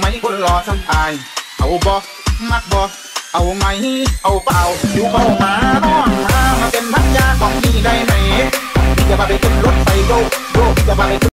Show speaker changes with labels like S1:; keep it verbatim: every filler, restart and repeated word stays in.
S1: คนรอสัมภาษณ์เอาบ่มักบ่เอาไหมเอาเปล่าอยู่เข้ามาน้องมามาเป็นพันยาของพี่ได้ไหมพี่จะพาไปขึ้นรถไฟโยโยพี่จะพาไป